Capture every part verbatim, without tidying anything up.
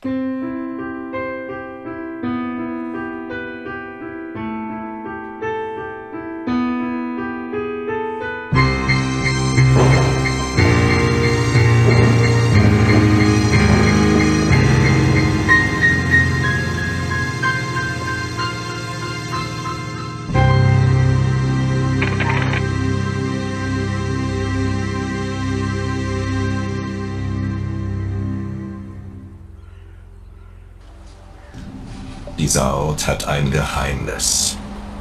Dieser Ort hat ein Geheimnis.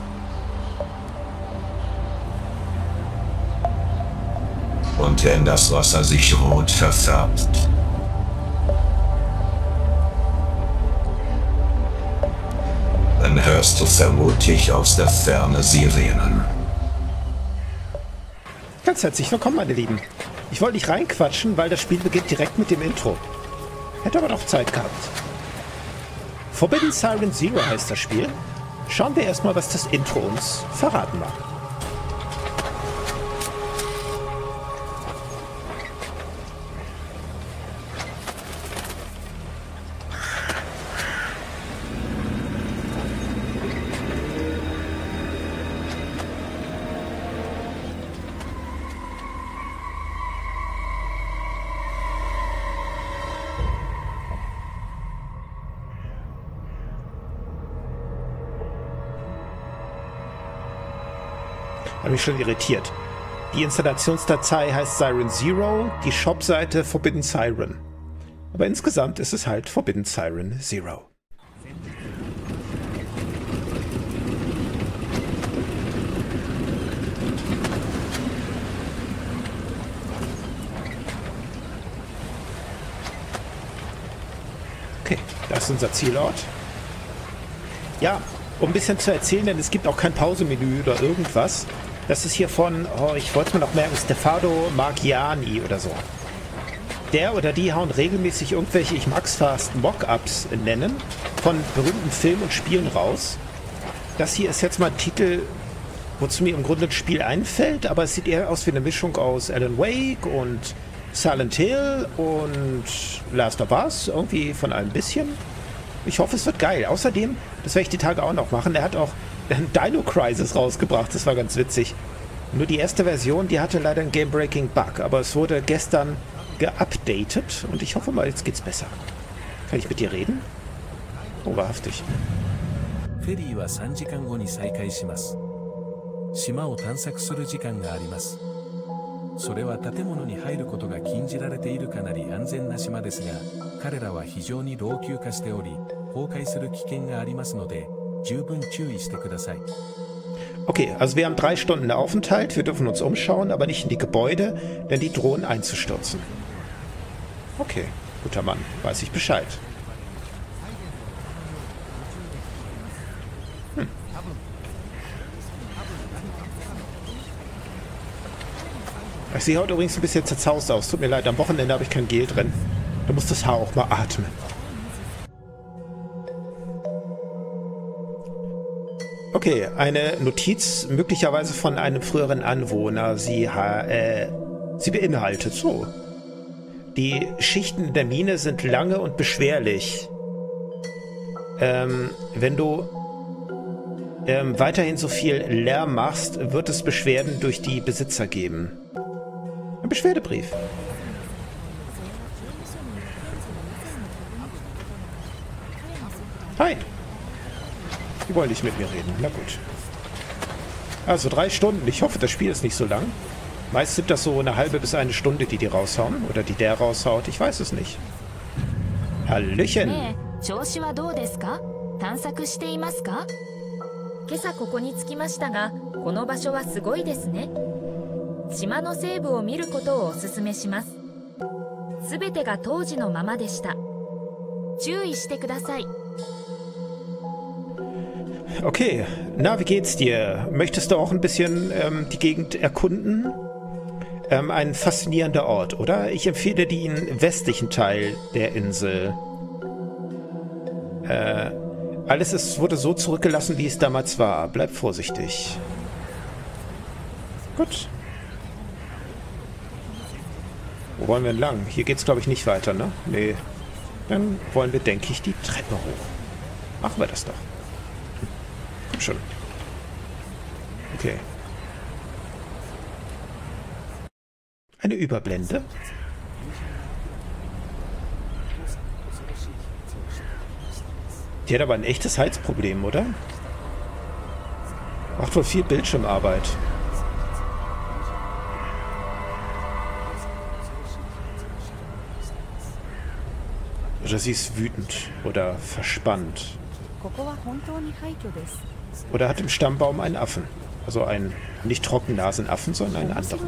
Und wenn das Wasser sich rot verfärbt, dann hörst du vermutlich aus der Ferne Sirenen. Ganz herzlich willkommen, meine Lieben. Ich wollte nicht reinquatschen, weil das Spiel beginnt direkt mit dem Intro. Hätte aber noch Zeit gehabt. Forbidden Siren Zero heißt das Spiel. Schauen wir erstmal, was das Intro uns verraten mag. Hat mich schon irritiert. Die Installationsdatei heißt Siren Zero, die Shopseite Forbidden Siren. Aber insgesamt ist es halt Forbidden Siren Zero. Okay, das ist unser Zielort. Ja, um ein bisschen zu erzählen, denn es gibt auch kein Pausemenü oder irgendwas. Das ist hier von, oh, ich wollte es mir noch merken, Stefano Marchiani oder so. Der oder die hauen regelmäßig irgendwelche, ich mag's fast, Mock-Ups nennen, von berühmten Filmen und Spielen raus. Das hier ist jetzt mal ein Titel, wozu mir im Grunde das Spiel einfällt, aber es sieht eher aus wie eine Mischung aus Alan Wake und Silent Hill und Last of Us, irgendwie von allem bisschen. Ich hoffe, es wird geil. Außerdem, das werde ich die Tage auch noch machen, er hat auch Dino Crisis rausgebracht, das war ganz witzig. Nur die erste Version, die hatte leider einen Game-Breaking Bug, aber es wurde gestern geupdatet und ich hoffe mal, jetzt geht's besser. Kann ich mit dir reden? Oh, wahrhaftig. Ferryはさんじかんごに再開します。島を探索する時間があります。それは建物に入ることが禁じられているかなり安全な島ですが、彼らは非常に老朽化しており、崩壊する危険がありますので、十分注意してください。 Okay, also wir haben drei Stunden Aufenthalt, wir dürfen uns umschauen, aber nicht in die Gebäude, denn die drohen einzustürzen. Okay, guter Mann, weiß ich Bescheid. Hm. Ich sehe heute übrigens ein bisschen zerzaust aus, tut mir leid, am Wochenende habe ich kein Gel drin. Da muss das Haar auch mal atmen. Okay, eine Notiz, möglicherweise von einem früheren Anwohner. Sie, äh, sie beinhaltet so. Die Schichten in der Mine sind lange und beschwerlich. Ähm, wenn du ähm, weiterhin so viel Lärm machst, wird es Beschwerden durch die Besitzer geben. Ein Beschwerdebrief. Hi. Die wollen nicht mit mir reden. Na gut. Also drei Stunden. Ich hoffe, das Spiel ist nicht so lang. Meist sind das so eine halbe bis eine Stunde, die die raushauen. Oder die der raushaut. Ich weiß es nicht. Hallöchen. Ne, 調子はどうですか? 探索していますか? 今朝ここに着きましたが、この場所はすごいですね。島の西部を見ることをお勧めします。すべてが当時のままでした。注意してください。 Okay, na, wie geht's dir? Möchtest du auch ein bisschen ähm, die Gegend erkunden? Ähm, ein faszinierender Ort, oder? Ich empfehle den westlichen Teil der Insel. Äh, alles ist, wurde so zurückgelassen, wie es damals war. Bleib vorsichtig. Gut. Wo wollen wir denn lang? Hier geht's, glaube ich, nicht weiter, ne? Nee. Dann wollen wir, denke ich, die Treppe hoch. Machen wir das doch. Komm schon. Okay. Eine Überblende. Die hat aber ein echtes Heizproblem, oder? Macht wohl viel Bildschirmarbeit. Oder sie ist wütend oder verspannt. Oder hat im Stammbaum einen Affen. Also einen nicht Trockennasenaffen, sondern einen anderen.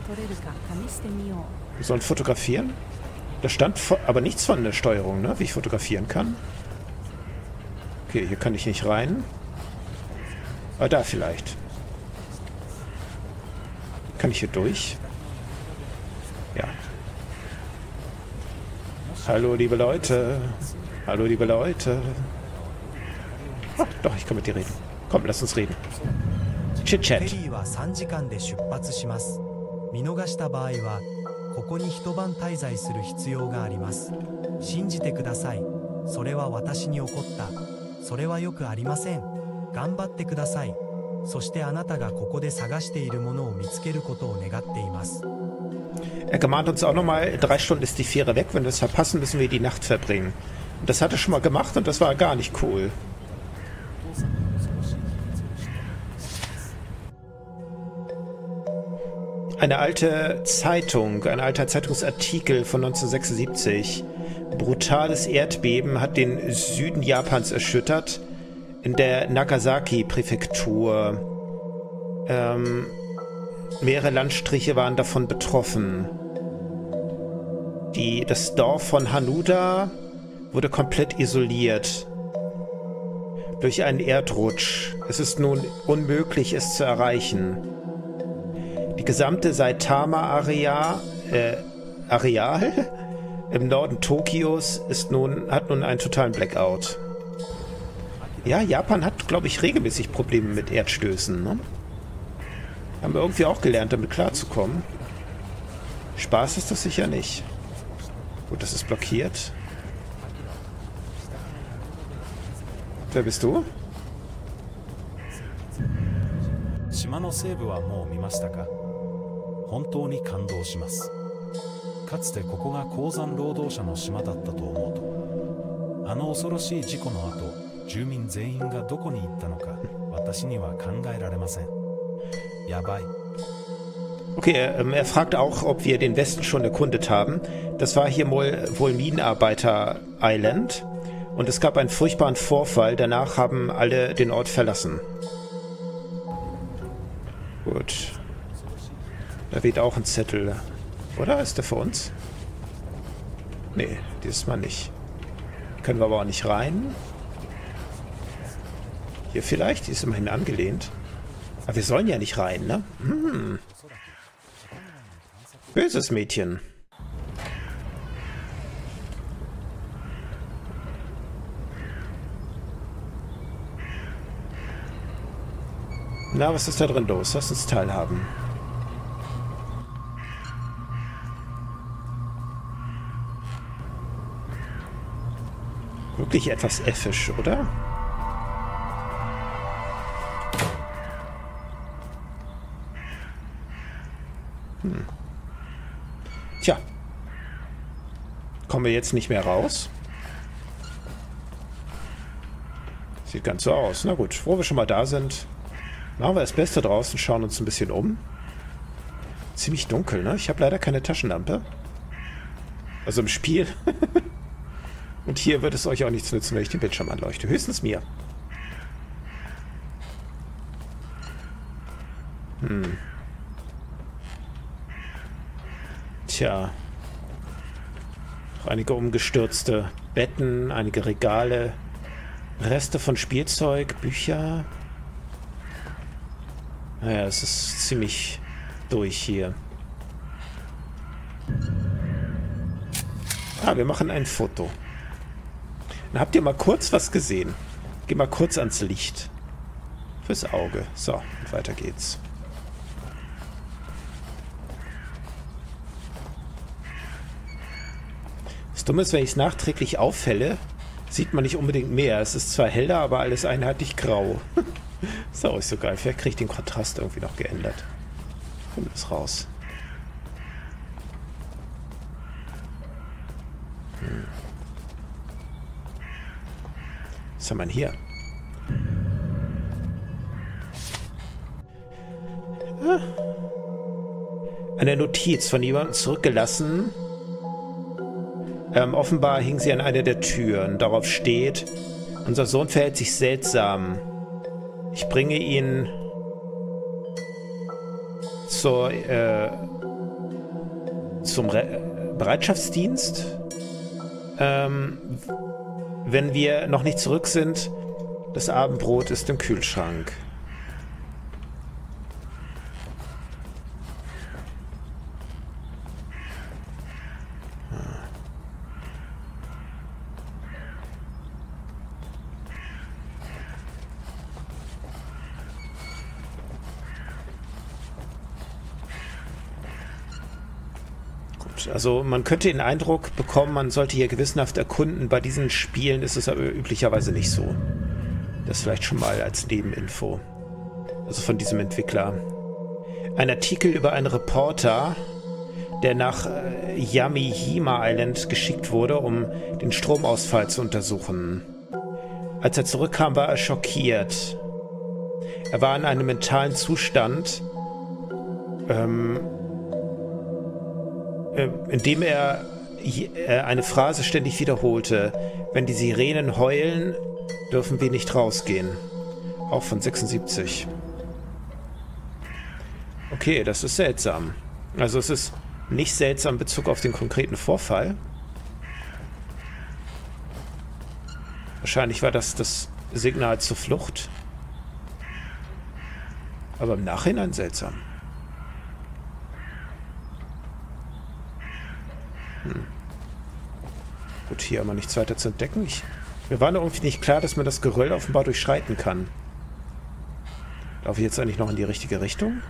Wir sollen fotografieren. Da stand aber nichts von der Steuerung, ne? Wie ich fotografieren kann. Okay, hier kann ich nicht rein. Aber da vielleicht. Kann ich hier durch? Ja. Hallo, liebe Leute. Hallo, liebe Leute. Oh, doch, ich kann mit dir reden. Komm, lass uns reden. Chit-Chat. 見逃した場合はここに一晩滞在する必要があります。信じてください。それは私に起こった。それはよくありません。頑張ってください。そしてあなたがここで探しているものを見つけることを願っています。Er gemahnt uns auch nochmal, drei Stunden ist die Fähre weg. Wenn wir es verpassen, müssen wir die Nacht verbringen. Und das hat er schon mal gemacht und das war gar nicht cool. Eine alte Zeitung, ein alter Zeitungsartikel von neunzehnhundertsechsundsiebzig. Brutales Erdbeben hat den Süden Japans erschüttert. In der Nagasaki-Präfektur. Ähm, mehrere Landstriche waren davon betroffen. Die, das Dorf von Hanuda wurde komplett isoliert. Durch einen Erdrutsch. Es ist nun unmöglich, es zu erreichen. Die gesamte Saitama-Areal äh, Areal im Norden Tokios ist nun, hat nun einen totalen Blackout. Ja, Japan hat, glaube ich, regelmäßig Probleme mit Erdstößen. Ne? Haben wir irgendwie auch gelernt, damit klarzukommen. Spaß ist das sicher nicht. Gut, das ist blockiert. Wer bist du? 島の西部はもう見ましたか？本当に感動します。かつてここが鉱山労働者の島だったと思うと、あの恐ろしい事故の後、住民全員がどこに行ったのか、私には考えられません。やばい。 Okay, er, er fragt auch, ob wir den Westen schon erkundet haben. Das war hier wohl, wohl Minenarbeiter Island. Und es gab einen furchtbaren Vorfall. Danach haben alle den Ort verlassen. Gut. Da weht auch ein Zettel. Oder? Ist der für uns? Nee, dieses Mal nicht. Können wir aber auch nicht rein. Hier vielleicht? Die ist immerhin angelehnt. Aber wir sollen ja nicht rein, ne? Hm. Böses Mädchen. Na, was ist da drin los? Lass uns teilhaben. Wirklich etwas effisch, oder? Hm. Tja. Kommen wir jetzt nicht mehr raus? Sieht ganz so aus. Na gut, wo wir schon mal da sind, machen wir das Beste draus und schauen uns ein bisschen um. Ziemlich dunkel, ne? Ich habe leider keine Taschenlampe. Also im Spiel. Und hier wird es euch auch nichts nützen, wenn ich den Bildschirm anleuchte. Höchstens mir. Hm. Tja. Noch einige umgestürzte Betten, einige Regale, Reste von Spielzeug, Bücher. Naja, es ist ziemlich durch hier. Ah, wir machen ein Foto. Dann habt ihr mal kurz was gesehen. Geh mal kurz ans Licht. Fürs Auge. So, und weiter geht's. Dumm ist, wenn ich es nachträglich aufhelle, sieht man nicht unbedingt mehr. Es ist zwar heller, aber alles einheitlich grau. Ist auch nicht so geil. Vielleicht kriege ich den Kontrast irgendwie noch geändert. Kommt das raus. Hm. Was haben wir denn hier? Eine Notiz von jemandem zurückgelassen. Ähm, offenbar hing sie an einer der Türen. Darauf steht: Unser Sohn verhält sich seltsam. Ich bringe ihn zur, äh, zum Re- Bereitschaftsdienst. Ähm, wenn wir noch nicht zurück sind, das Abendbrot ist im Kühlschrank. Also man könnte den Eindruck bekommen, man sollte hier gewissenhaft erkunden. Bei diesen Spielen ist es aber üblicherweise nicht so. Das vielleicht schon mal als Nebeninfo. Also von diesem Entwickler. Ein Artikel über einen Reporter, der nach äh, Yamihima Island geschickt wurde, um den Stromausfall zu untersuchen. Als er zurückkam, war er schockiert. Er war in einem mentalen Zustand, ähm, indem er eine Phrase ständig wiederholte: Wenn die Sirenen heulen, dürfen wir nicht rausgehen. Auch von sechsundsiebzig. Okay, das ist seltsam. Also es ist nicht seltsam in Bezug auf den konkreten Vorfall. Wahrscheinlich war das das Signal zur Flucht. Aber im Nachhinein seltsam. Hm. Gut, hier haben wir nichts weiter zu entdecken. Ich, mir war noch irgendwie nicht klar, dass man das Geröll offenbar durchschreiten kann. Laufe ich jetzt eigentlich noch in die richtige Richtung?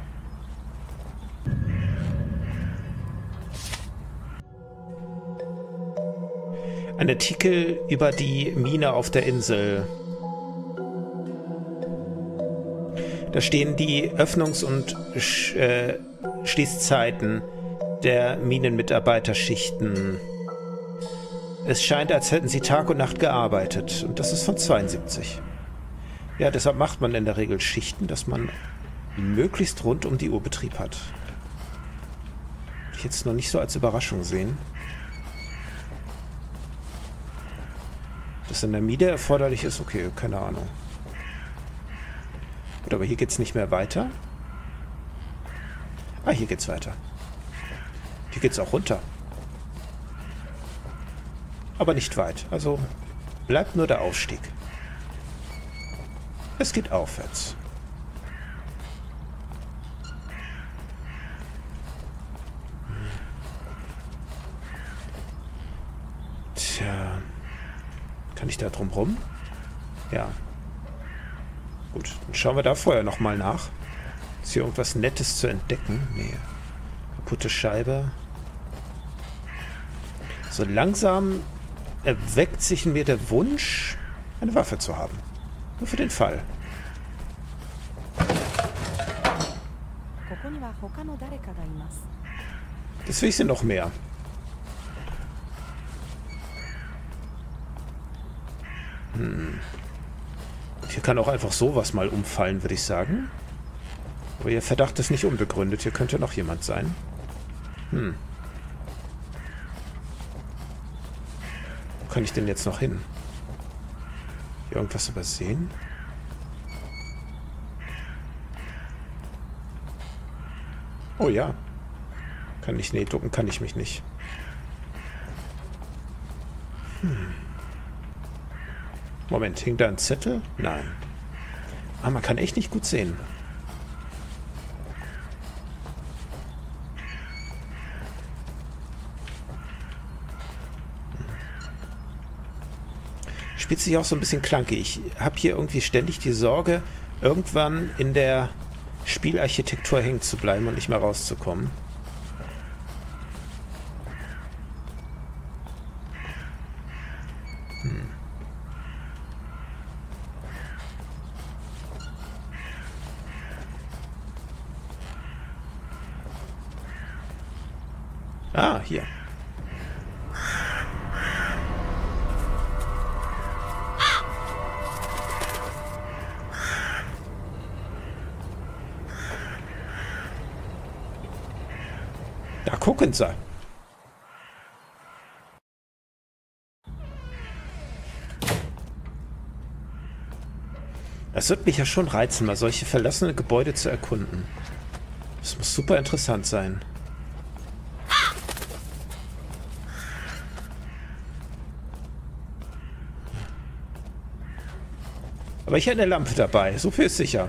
Ein Artikel über die Mine auf der Insel. Da stehen die Öffnungs- und Sch- äh, Schließzeiten der Minenmitarbeiterschichten. Es scheint, als hätten sie Tag und Nacht gearbeitet. Und das ist von zweiundsiebzig. Ja, deshalb macht man in der Regel Schichten, dass man möglichst rund um die Uhr Betrieb hat. Würde ich jetzt noch nicht so als Überraschung sehen. Dass in der Mine erforderlich ist, okay, keine Ahnung. Gut, aber hier geht's nicht mehr weiter. Ah, hier geht's weiter. Hier geht's auch runter. Aber nicht weit. Also bleibt nur der Aufstieg. Es geht aufwärts. Tja. Kann ich da drum rum? Ja. Gut, dann schauen wir da vorher nochmal nach. Ist hier irgendwas Nettes zu entdecken? Nee. Kaputte Scheibe. So langsam erweckt sich in mir der Wunsch, eine Waffe zu haben. Nur für den Fall. Das will ich sie noch mehr. Hm. Hier kann auch einfach sowas mal umfallen, würde ich sagen. Aber Ihr Verdacht ist nicht unbegründet. Hier könnte noch jemand sein. Hm. Wo kann ich denn jetzt noch hin? Hier irgendwas übersehen? Oh ja. Kann ich... Nee, ducken kann ich mich nicht. Hm. Moment, hing da ein Zettel? Nein. Ah, man kann echt nicht gut sehen. Spielt sich auch so ein bisschen klankig. Ich habe hier irgendwie ständig die Sorge, irgendwann in der Spielarchitektur hängen zu bleiben und nicht mehr rauszukommen. Ah, hier. Da gucken sie. Es wird mich ja schon reizen, mal solche verlassene Gebäude zu erkunden. Das muss super interessant sein. Aber ich habe eine Lampe dabei, so viel ist sicher.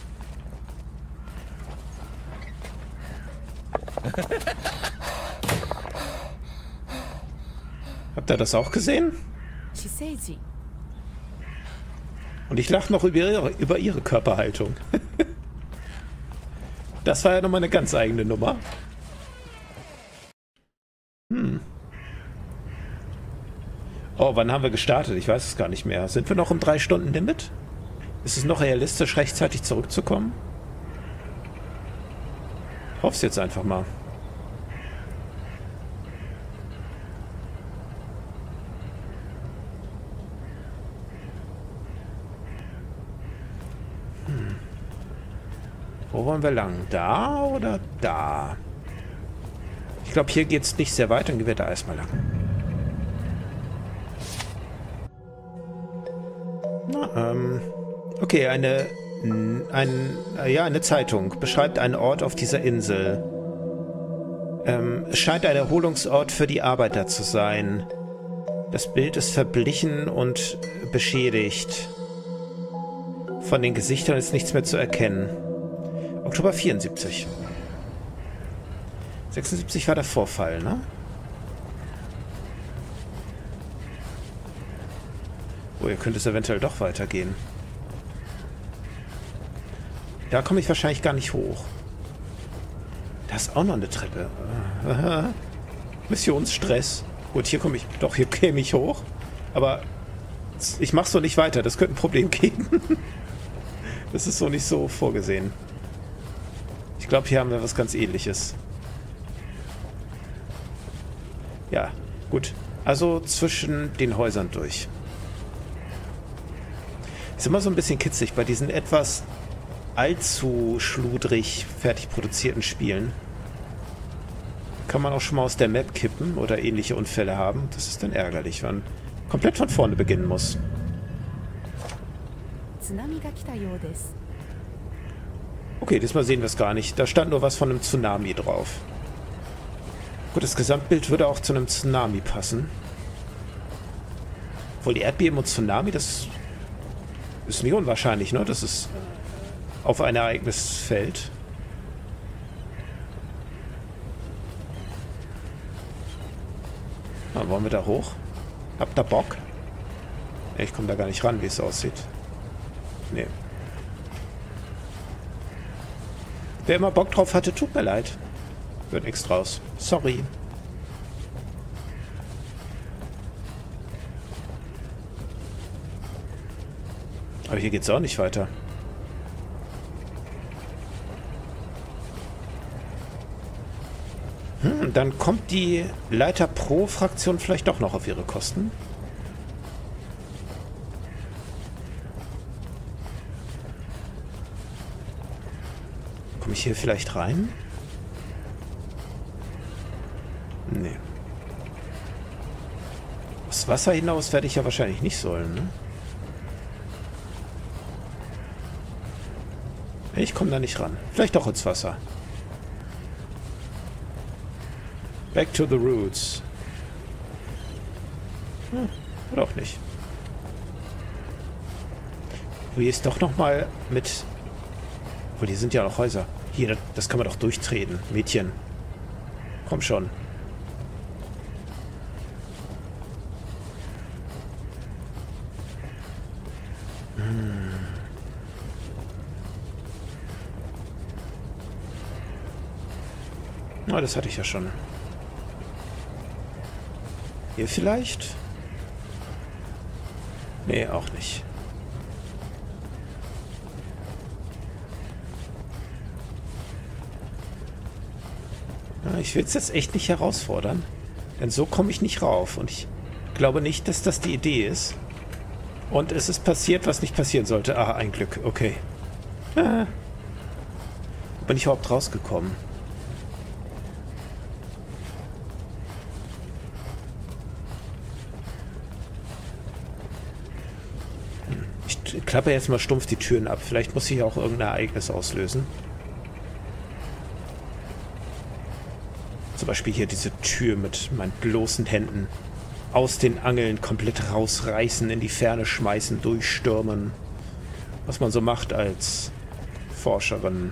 Habt ihr das auch gesehen? Und ich lache noch über ihre, über ihre Körperhaltung. Das war ja nochmal eine ganz eigene Nummer. Hm. Oh, wann haben wir gestartet? Ich weiß es gar nicht mehr. Sind wir noch im drei Stunden Limit? Ist es noch realistisch, rechtzeitig zurückzukommen? Ich hoffe es jetzt einfach mal. Hm. Wo wollen wir lang? Da oder da? Ich glaube, hier geht es nicht sehr weit, dann gehen wir da erstmal lang. Na, ähm... Okay, eine, ein, ja, eine Zeitung beschreibt einen Ort auf dieser Insel. Ähm, es scheint ein Erholungsort für die Arbeiter zu sein. Das Bild ist verblichen und beschädigt. Von den Gesichtern ist nichts mehr zu erkennen. Oktober vierundsiebzig. sechsundsiebzig war der Vorfall, ne? Oh, hier könnte es eventuell doch weitergehen. Da komme ich wahrscheinlich gar nicht hoch. Da ist auch noch eine Treppe. Aha. Missionsstress. Gut, hier komme ich... Doch, hier käme ich hoch. Aber ich mache so nicht weiter. Das könnte ein Problem geben. Das ist so nicht so vorgesehen. Ich glaube, hier haben wir was ganz Ähnliches. Ja, gut. Also zwischen den Häusern durch. Ist immer so ein bisschen kitzig bei diesen etwas allzu schludrig fertig produzierten Spielen. Kann man auch schon mal aus der Map kippen oder ähnliche Unfälle haben. Das ist dann ärgerlich, wenn man komplett von vorne beginnen muss. Okay, diesmal sehen wir es gar nicht. Da stand nur was von einem Tsunami drauf. Gut, das Gesamtbild würde auch zu einem Tsunami passen. Obwohl die Erdbeben und Tsunami, das ist nicht unwahrscheinlich, ne? Das ist auf ein Ereignis fällt. Na, wollen wir da hoch? Habt ihr Bock? Ich komme da gar nicht ran, wie es aussieht. Nee. Wer immer Bock drauf hatte, tut mir leid. Wird nichts draus. Sorry. Aber hier geht's auch nicht weiter. Hm, dann kommt die Leiter Pro-Fraktion vielleicht doch noch auf ihre Kosten. Komme ich hier vielleicht rein? Nee. Aufs Wasser hinaus werde ich ja wahrscheinlich nicht sollen, ne? Ich komme da nicht ran. Vielleicht doch ins Wasser. Back to the roots. Hm, oder auch nicht. Oh, hier ist doch nochmal mit... Oh, hier sind ja noch Häuser. Hier, das kann man doch durchtreten. Mädchen. Komm schon. Hm. Oh, das hatte ich ja schon. Hier vielleicht? Nee, auch nicht. Ja, ich will es jetzt echt nicht herausfordern. Denn so komme ich nicht rauf. Und ich glaube nicht, dass das die Idee ist. Und es ist passiert, was nicht passieren sollte. Ah, ein Glück. Okay. Ah. Wo bin ich überhaupt rausgekommen? Ich klappe jetzt mal stumpf die Türen ab. Vielleicht muss ich auch irgendein Ereignis auslösen. Zum Beispiel hier diese Tür mit meinen bloßen Händen aus den Angeln komplett rausreißen, in die Ferne schmeißen, durchstürmen. Was man so macht als Forscherin.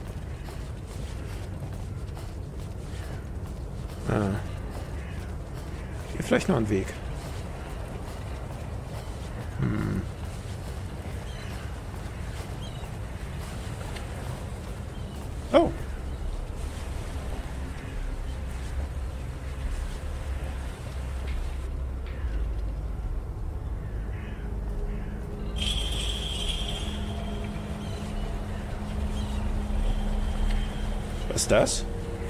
Ah. Hier vielleicht noch ein Weg. Hm. Oh. Was ist das?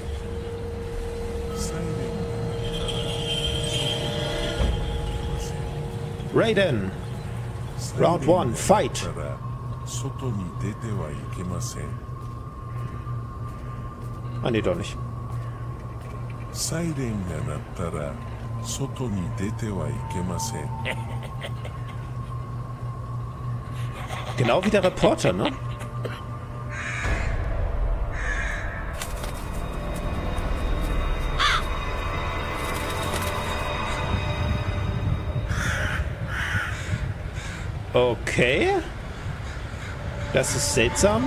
Raiden! Round one, fight! 外に出てはいけません。 Ah, nee, doch nicht. サイレンが鳴ったら外に出てはいけません。 Genau wie der Reporter, ne? Okay. Das ist seltsam.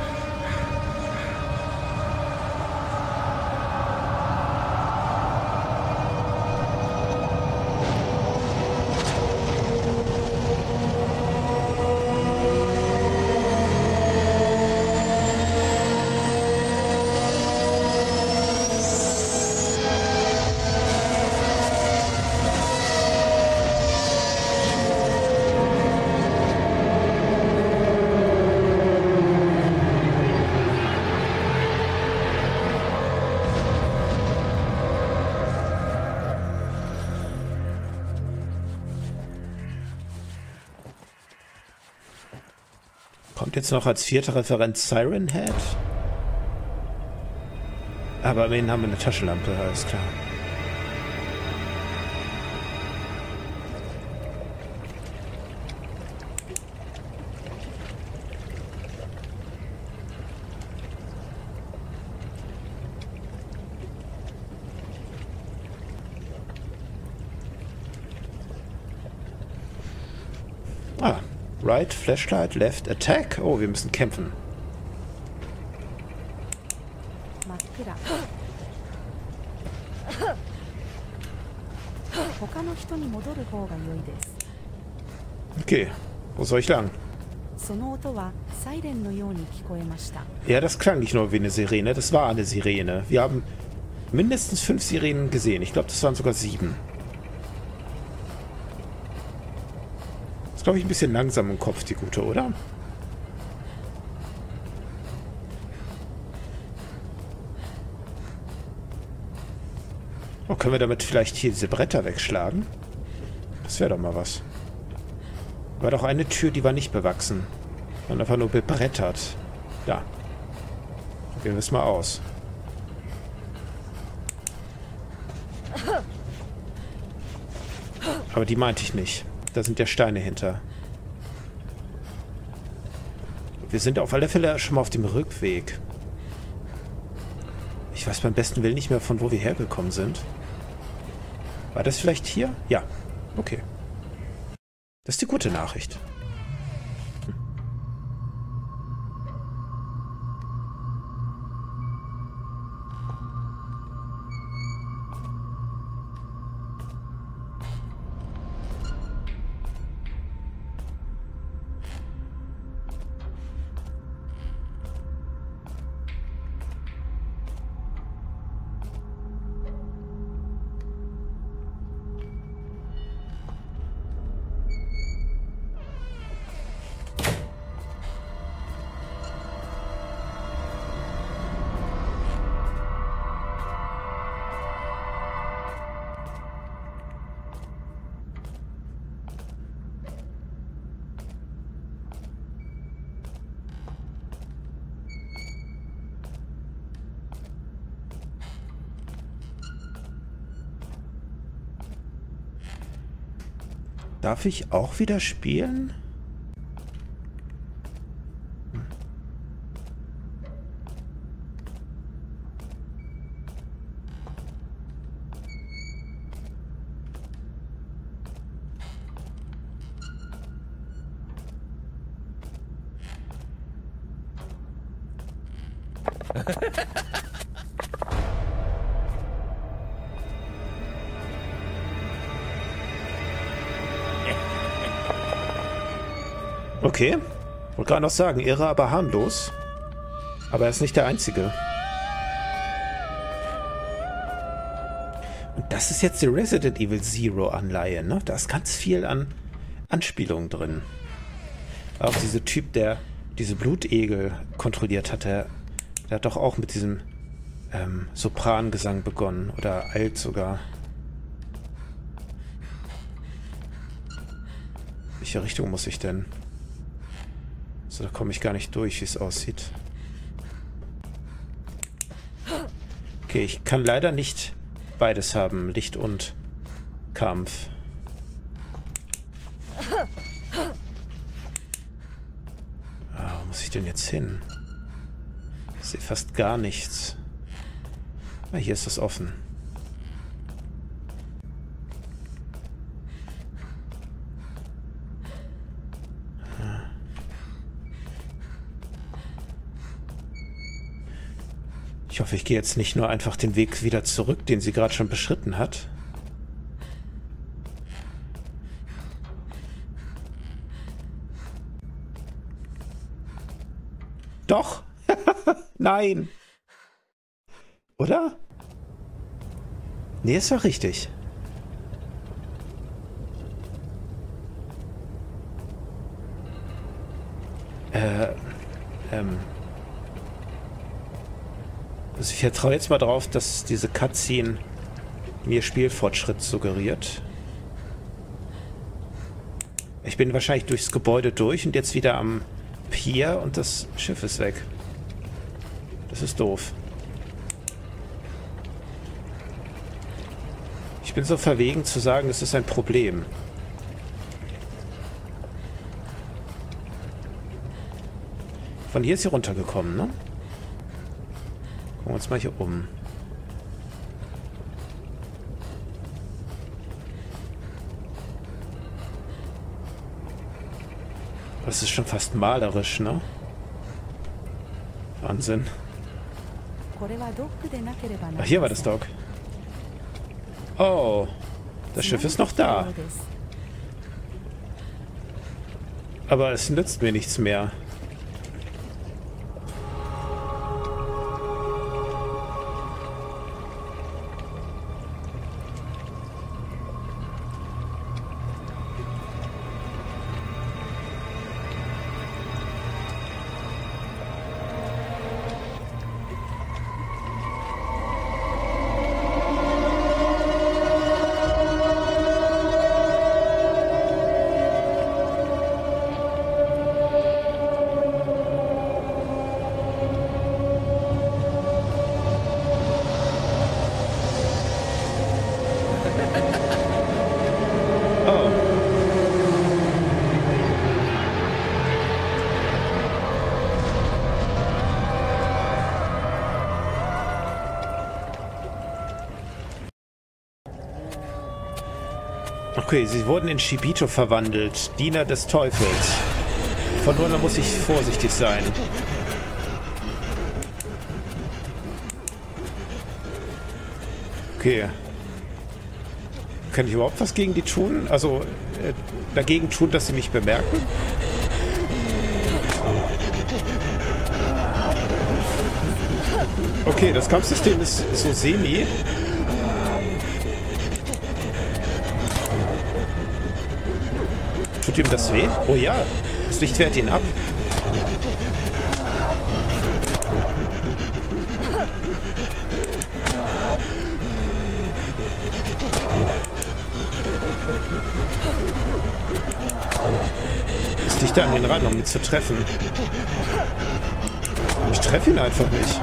Kommt jetzt noch als vierte Referenz Siren Head? Aber immerhin haben wir eine Taschenlampe, alles klar. Ah. Right, Flashlight, Left, Attack. Oh, wir müssen kämpfen. Okay, wo soll ich lang? Ja, das klang nicht nur wie eine Sirene, das war eine Sirene. Wir haben mindestens fünf Sirenen gesehen. Ich glaube, das waren sogar sieben. Glaube ich, ein bisschen langsam im Kopf, die Gute, oder? Oh, können wir damit vielleicht hier diese Bretter wegschlagen? Das wäre doch mal was. War doch eine Tür, die war nicht bewachsen. Sondern einfach nur bebrettert. Da. Probieren wir es mal aus. Aber die meinte ich nicht. Da sind ja Steine hinter. Wir sind auf alle Fälle schon mal auf dem Rückweg. Ich weiß beim besten Willen nicht mehr, von wo wir hergekommen sind. War das vielleicht hier? Ja. Okay. Das ist die gute Nachricht. Darf ich auch wieder spielen? Okay. Wollte gerade noch sagen, irre, aber harmlos. Aber er ist nicht der Einzige. Und das ist jetzt die Resident Evil Zero Anleihe, ne? Da ist ganz viel an Anspielungen drin. Auch dieser Typ, der diese Blutegel kontrolliert hat, der, der hat doch auch mit diesem ähm, Soprangesang begonnen. Oder Alt sogar. Welche Richtung muss ich denn? So, da komme ich gar nicht durch, wie es aussieht. Okay, ich kann leider nicht beides haben. Licht und Kampf. Ah, wo muss ich denn jetzt hin? Ich sehe fast gar nichts. Ah, hier ist das offen. Ich hoffe, ich gehe jetzt nicht nur einfach den Weg wieder zurück, den sie gerade schon beschritten hat. Doch! Nein! Oder? Nee, es war richtig. Äh, ähm... Also ich vertraue jetzt mal drauf, dass diese Cutscene mir Spielfortschritt suggeriert. Ich bin wahrscheinlich durchs Gebäude durch und jetzt wieder am Pier und das Schiff ist weg. Das ist doof. Ich bin so verwegen zu sagen, es ist ein Problem. Von hier ist sie runtergekommen, ne? Gucken wir uns mal hier um. Das ist schon fast malerisch, ne? Wahnsinn. Ach, hier war das Dock. Oh, das Schiff ist noch da. Aber es nützt mir nichts mehr. Okay, sie wurden in Shibito verwandelt. Diener des Teufels. Von nun an muss ich vorsichtig sein. Okay. Kann ich überhaupt was gegen die tun? Also, äh, dagegen tun, dass sie mich bemerken? Okay, das Kampfsystem ist so semi. Tut ihm das weh? Oh ja, das Licht wehrt ihn ab. Ist dichter an ihn ran, um ihn zu treffen. Ich treffe ihn einfach nicht.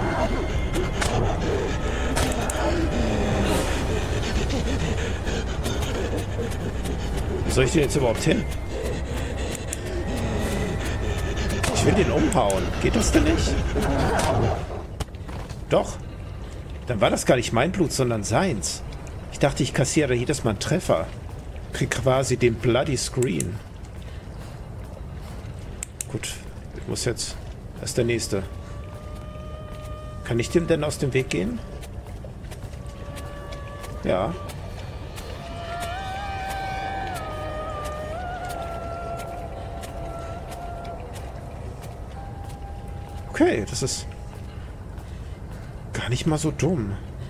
soll ich denn jetzt überhaupt hin? Ich will den umhauen. Geht das denn nicht? Doch. Dann war das gar nicht mein Blut, sondern seins. Ich dachte, ich kassiere jedes Mal einen Treffer. Krieg quasi den Bloody Screen. Gut. Ich muss jetzt... Das ist der nächste. Kann ich dem denn aus dem Weg gehen? Ja. Okay, das ist gar nicht mal so dumm.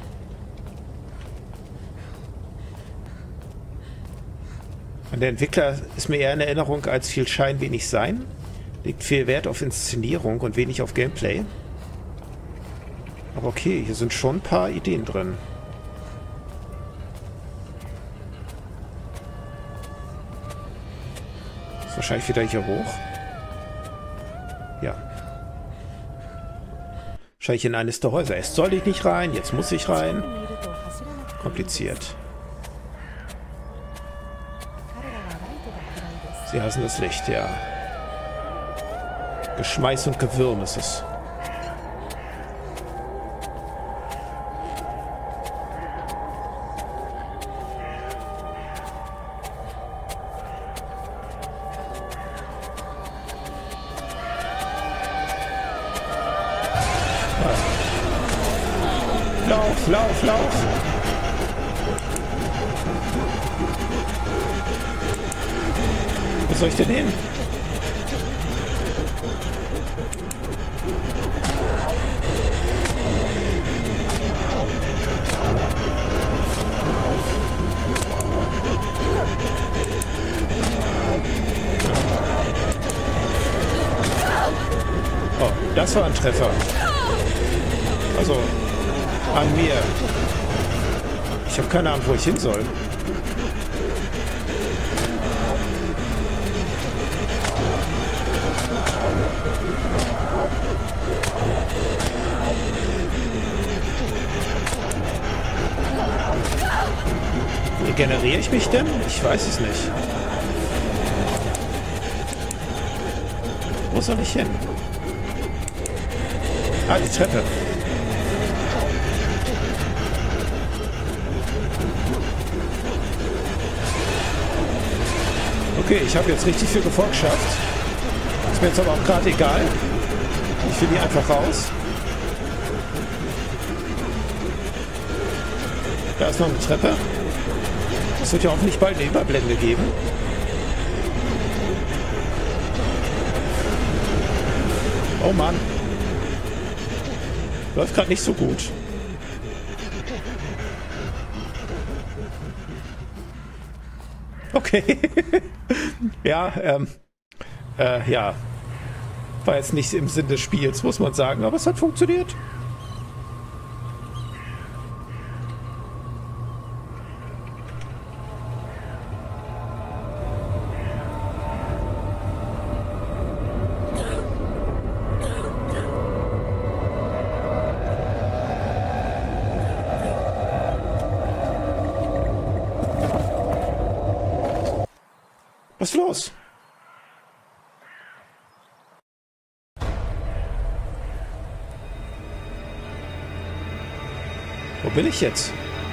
Und der Entwickler ist mir eher in Erinnerung als viel Schein, wenig Sein. Legt viel Wert auf Inszenierung und wenig auf Gameplay. Aber okay, hier sind schon ein paar Ideen drin. Ist wahrscheinlich wieder hier hoch. Ja. Wahrscheinlich in eines der Häuser. Erst soll ich nicht rein, jetzt muss ich rein. Kompliziert. Sie hassen das Licht, ja. Geschmeiß und Gewürm ist es. Lauf, lauf, lauf! Wo soll ich denn hin? Oh, das war ein Treffer. Also, an mir. Ich habe keine Ahnung, wo ich hin soll. Regeneriere ich mich denn? Ich weiß es nicht. Wo soll ich hin? Ah, die Treppe. Okay, ich habe jetzt richtig viel gefolgschaft. Ist mir jetzt aber auch gerade egal. Ich will hier einfach raus. Da ist noch eine Treppe. Es wird ja hoffentlich bald eine Überblende geben. Oh Mann. Läuft gerade nicht so gut. Okay. ja, ähm. Äh, ja. War jetzt nicht im Sinn des Spiels, muss man sagen, aber es hat funktioniert. Was ist los? Wo bin ich jetzt?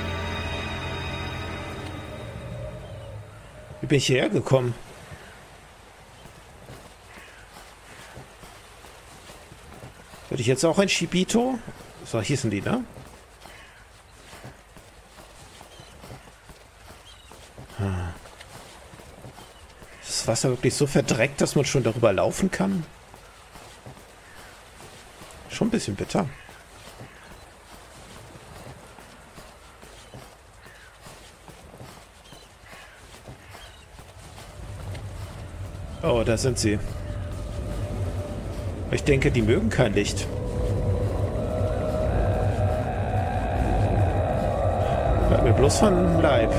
Wie bin ich hierher gekommen? Würde ich jetzt auch ein Shibito? So, hier sind die, ne? Hm. Ist das Wasser wirklich so verdreckt, dass man schon darüber laufen kann? Schon ein bisschen bitter. Oh, da sind sie. Ich denke, die mögen kein Licht. Bleib mir bloß von Leib.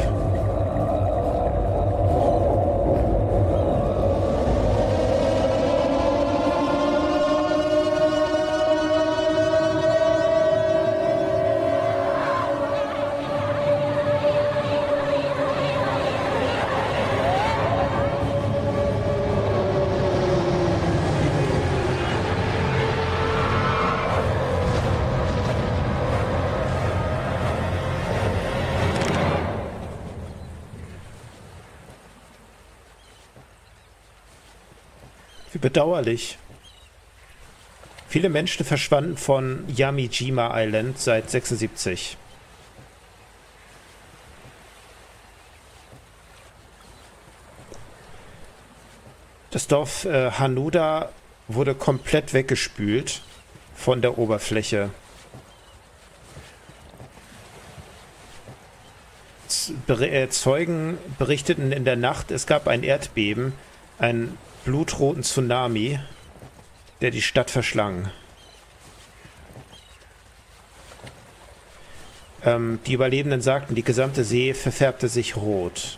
Wie bedauerlich. Viele Menschen verschwanden von Yamijima Island seit sechsundsiebzig. Das Dorf äh, Hanuda wurde komplett weggespült von der Oberfläche. Z äh, Zeugen berichteten in der Nacht, es gab ein Erdbeben, einen blutroten Tsunami, der die Stadt verschlang. Ähm, die Überlebenden sagten, die gesamte See verfärbte sich rot.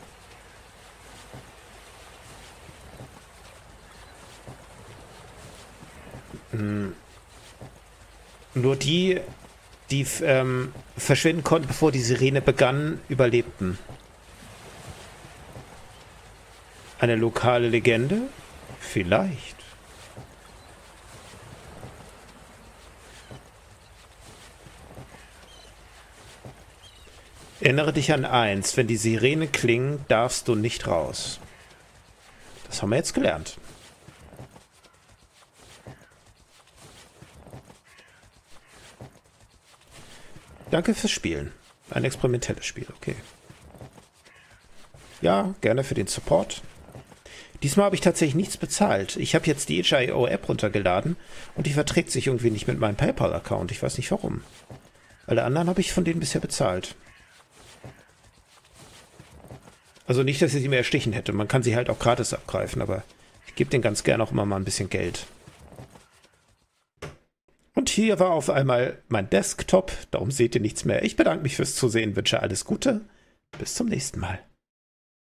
Nur die, die ähm, verschwinden konnten, bevor die Sirene begann, überlebten. Eine lokale Legende? Vielleicht. Erinnere dich an eins, wenn die Sirene klingen, darfst du nicht raus. Das haben wir jetzt gelernt. Danke fürs Spielen. Ein experimentelles Spiel, okay. Ja, gerne für den Support. Diesmal habe ich tatsächlich nichts bezahlt. Ich habe jetzt die itch punkt i o-App runtergeladen und die verträgt sich irgendwie nicht mit meinem PayPal-Account. Ich weiß nicht warum. Alle anderen habe ich von denen bisher bezahlt. Also nicht, dass ich sie mir erstichen hätte. Man kann sie halt auch gratis abgreifen, aber ich gebe denen ganz gerne auch immer mal ein bisschen Geld. Und hier war auf einmal mein Desktop. Darum seht ihr nichts mehr. Ich bedanke mich fürs Zusehen, wünsche alles Gute. Bis zum nächsten Mal.